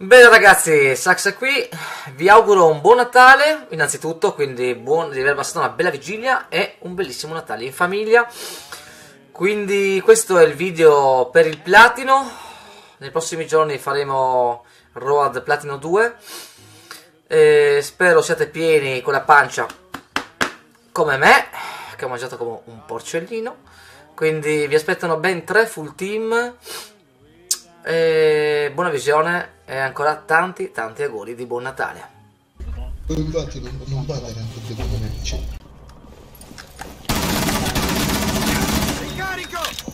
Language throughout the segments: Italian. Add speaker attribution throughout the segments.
Speaker 1: Bene ragazzi, Sax qui, vi auguro un buon Natale innanzitutto, quindi di aver passato una bella vigilia e un bellissimo Natale in famiglia. Quindi questo è il video per il platino, nei prossimi giorni faremo Road Platino 2 e spero siate pieni con la pancia come me, che ho mangiato come un porcellino. Quindi vi aspettano ben 3 full team. E buona visione e ancora tanti auguri di buon Natale.
Speaker 2: Infatti non battere anche più come nemici.
Speaker 3: Ricarico!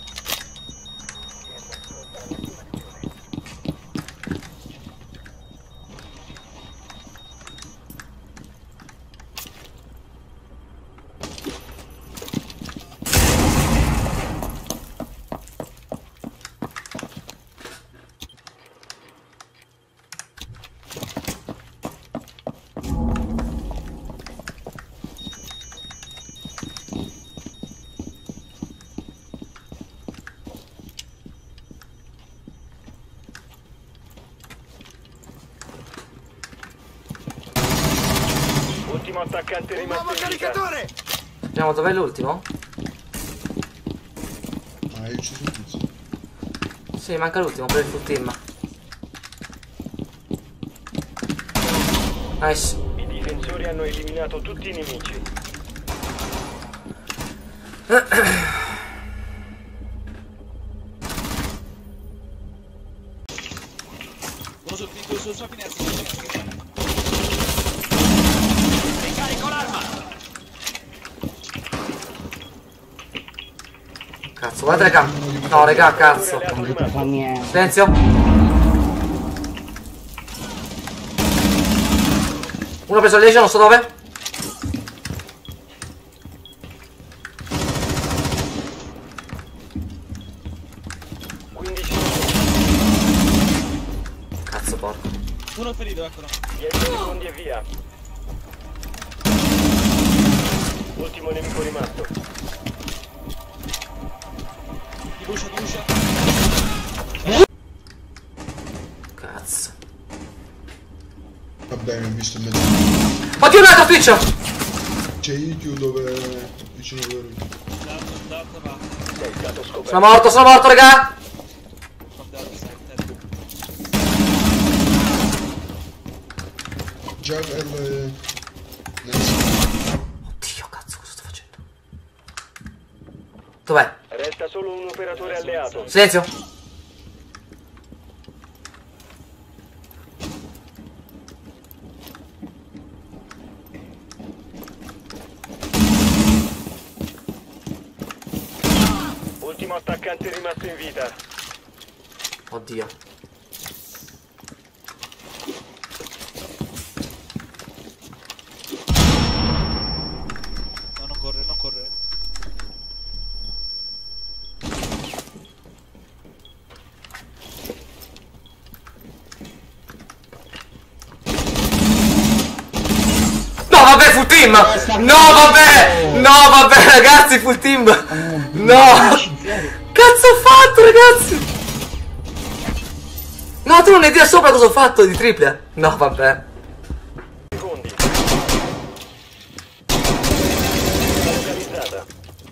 Speaker 4: Ultimo attaccante rimasto
Speaker 3: Nuovo
Speaker 4: in vita.
Speaker 3: caricatore!
Speaker 1: Vediamo dov'è l'ultimo?
Speaker 2: Ah, io ci sono tutti.
Speaker 1: Sì, manca l'ultimo per il full team. Nice.
Speaker 4: I difensori hanno eliminato tutti i nemici.
Speaker 5: Uno sulla finestra.
Speaker 3: Ricarico l'arma!
Speaker 1: Cazzo, guarda raga. No raga, cazzo. Silenzio. Uno ha preso il Legion, non so dove. Cazzo porco.
Speaker 5: Uno ferito, eccolo.
Speaker 4: 10 secondi e via. Ultimo nemico rimasto.
Speaker 5: Ti brucia.
Speaker 1: Cazzo.
Speaker 2: Va bene, ho visto in mezzo.
Speaker 1: Oddio, un altro Twitch!
Speaker 2: C'è IQ dove vicino a loro.
Speaker 5: Dato va.
Speaker 4: Sei stato scoperto.
Speaker 1: Sono morto raga!
Speaker 2: Già il...
Speaker 1: Oddio, cazzo, cosa sto facendo? Dov'è?
Speaker 4: Resta solo un operatore alleato.
Speaker 1: Silenzio.
Speaker 4: Ultimo attaccante rimasto in vita.
Speaker 1: Oddio.
Speaker 5: No, non corre.
Speaker 1: No vabbè, full team! No vabbè ragazzi, full team! No! Cazzo ho fatto ragazzi! No, tu non hai idea sopra cosa ho fatto di triple? No vabbè.
Speaker 4: Secondi. Localizzata.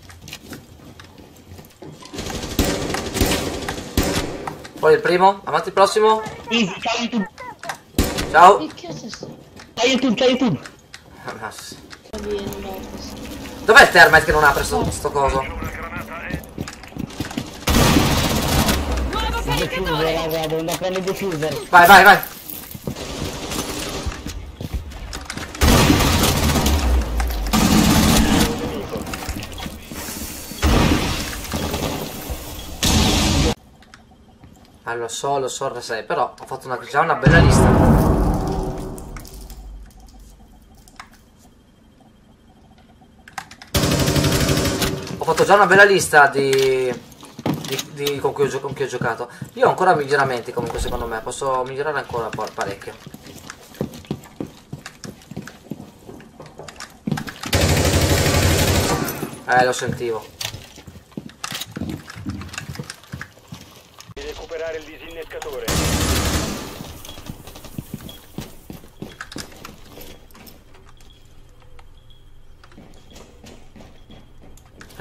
Speaker 1: Poi il primo, avanti il prossimo.
Speaker 6: Easy, c'hai YouTube,
Speaker 1: Ciao.
Speaker 6: c'hai YouTube.
Speaker 1: Ah, sì. Dov'è il Termite che non apre sto coso?
Speaker 6: Diffuser, raga, devo andare a prendere il diffuser.
Speaker 1: Vai. Ah, lo so, R6, però ho fatto già una bella lista. Ho fatto già una bella lista con cui ho giocato. Io ho ancora miglioramenti comunque secondo me. Posso migliorare ancora parecchio. Lo sentivo.
Speaker 4: Di recuperare il disinnescatore.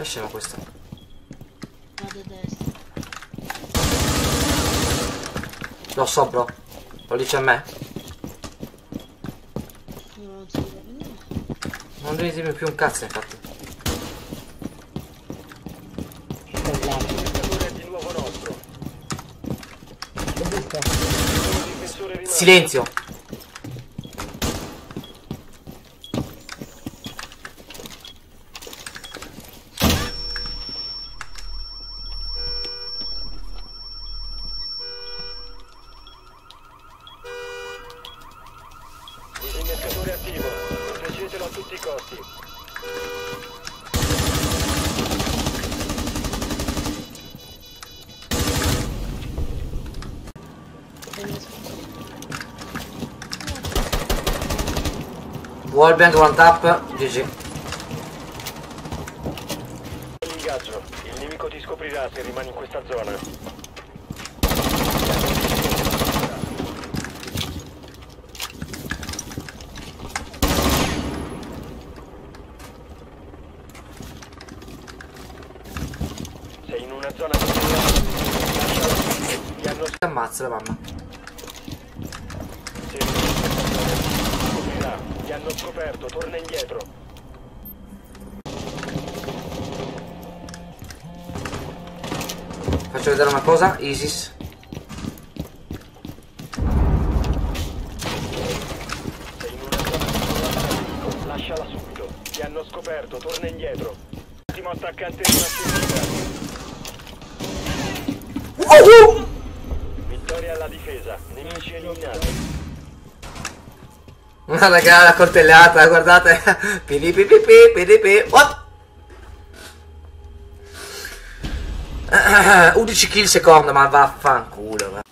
Speaker 1: È scemo questo.
Speaker 7: Vado a destra.
Speaker 1: Lo so, bro. Lo dice a me.
Speaker 7: Non si vede niente.
Speaker 1: Non devi dirmi più un cazzo, infatti.
Speaker 4: L'innescatore è di nuovo nostro. Difensore rimasto.
Speaker 1: Silenzio.
Speaker 4: Disinnescatore attivo. Proteggetelo a tutti i costi.
Speaker 1: Wallbang, one tap, GG.
Speaker 4: Ingaggio. Il nemico ti scoprirà se rimani in questa zona. Sei in una zona controllata. Ti hanno
Speaker 1: Ammazza la mamma.
Speaker 4: scoprirà. Ti hanno scoperto, torna indietro.
Speaker 1: Faccio vedere una cosa, Isis.
Speaker 4: Sei in una zona controllata. Lasciala subito. Ti hanno scoperto, torna indietro. Ultimo attaccante rimasto in vita. Vittoria alla difesa. Nemici eliminati.
Speaker 1: Raga, la coltellata, guardate. PDP. What? 11 kill secondo, ma vaffanculo. Va.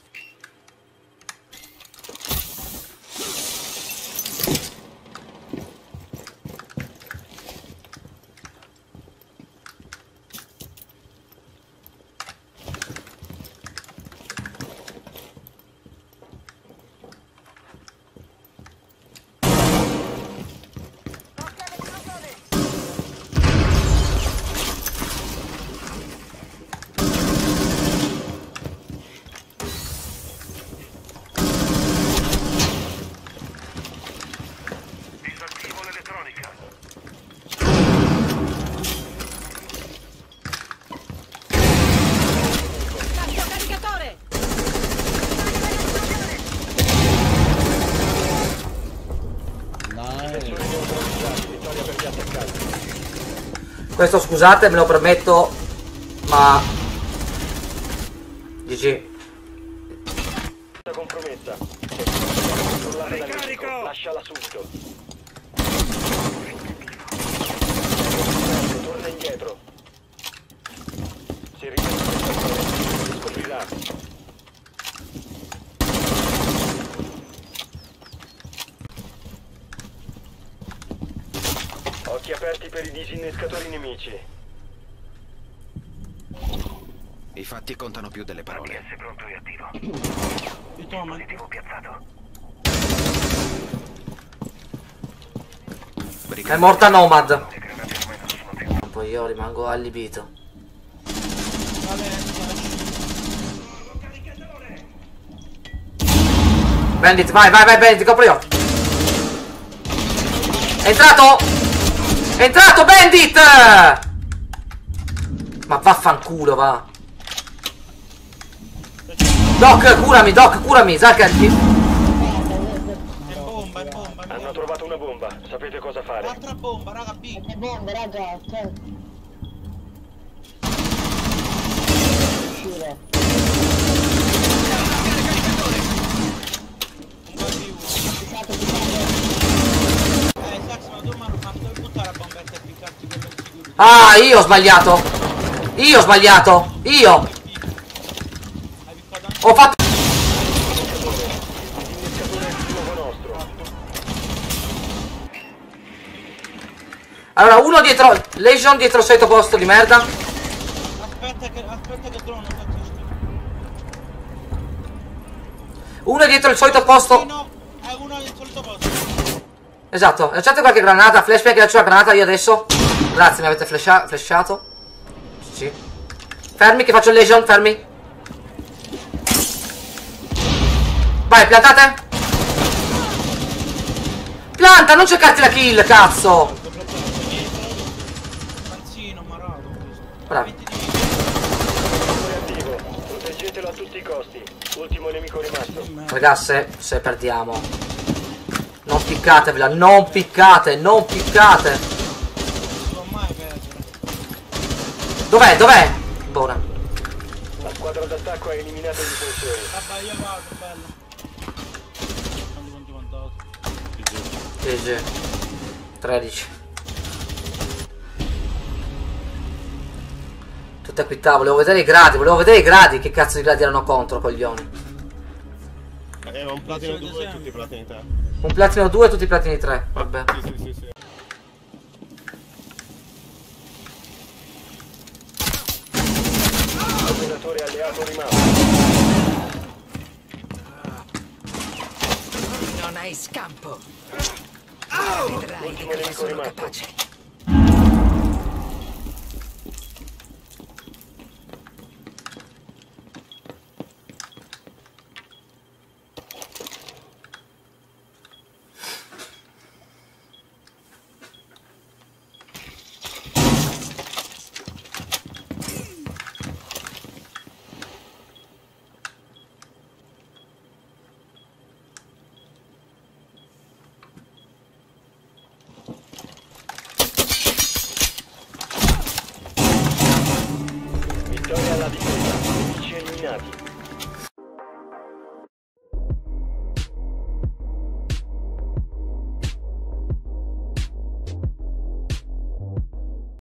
Speaker 4: Disattivo l'elettronica.
Speaker 7: Cambio caricatore!
Speaker 4: Vittoria per gli attaccanti.
Speaker 1: Questo scusate, me lo permetto, ma GG.
Speaker 4: Compromessa. Controllata dal nemico. Lasciala subito. Torna indietro. Si rimane. Scoprirà. Occhi aperti per i disinnescatori nemici.
Speaker 3: I fatti contano più delle parole.
Speaker 4: Pronto e attivo.
Speaker 5: Io tomo.
Speaker 4: Piazzato.
Speaker 1: È morta Nomad. Poi io rimango allibito. Bandit, vai, Bandit, copro io. È entrato! È entrato, Bandit! Ma vaffanculo, va. Doc, curami, Zacher.
Speaker 5: È bomba.
Speaker 4: Hanno trovato una bomba. Sapete cosa fare?
Speaker 5: Un'altra bomba, raga, B.
Speaker 6: Che bombe, raga, cioè. Uscire.
Speaker 5: Un gol di uno. Sax, ma tu ma dove buttare la bombetta e piccarti quello sicuro?
Speaker 1: Ah, io ho sbagliato. Io.
Speaker 5: Hai piccato anche
Speaker 1: Ho fatto... Allora, uno dietro... Legion dietro il solito posto di merda.
Speaker 5: aspetta che trovo una faccia.
Speaker 1: Uno dietro il solito posto.
Speaker 5: No, è uno del solito posto.
Speaker 1: Esatto, lanciate qualche granata, flashback, lancio la granata io adesso. Grazie, mi avete flashato. Sì. Fermi che faccio il lesion, fermi. Vai, piantate. Pianta, non cercarti la kill, cazzo.
Speaker 5: Panzino, marato.
Speaker 1: Bravi.
Speaker 4: Settore attivo. Proteggetelo a tutti i costi. Ultimo nemico rimasto.
Speaker 1: Ragazzi, se perdiamo. Non piccatevela, non piccate, non piccate.
Speaker 5: Non può mai perdere.
Speaker 1: Dov'è, dov'è? Buona.
Speaker 4: La squadra d'attacco ha eliminato i difensori.
Speaker 5: Vabbè, io vado, bello. Quanti mandato?
Speaker 1: GG 13. Tutte equità, volevo vedere i gradi, che cazzo di gradi erano contro, coglioni.
Speaker 8: Un platino 2 e tutti i platini 3.
Speaker 1: Un platino 2 e tutti i platini 3, vabbè.
Speaker 8: Sì.
Speaker 4: Operatore alleato rimasto.
Speaker 9: Non hai scampo. Vedrai di
Speaker 4: Ultimo
Speaker 9: cosa
Speaker 4: nemico
Speaker 9: sono
Speaker 4: rimasto.
Speaker 9: capace.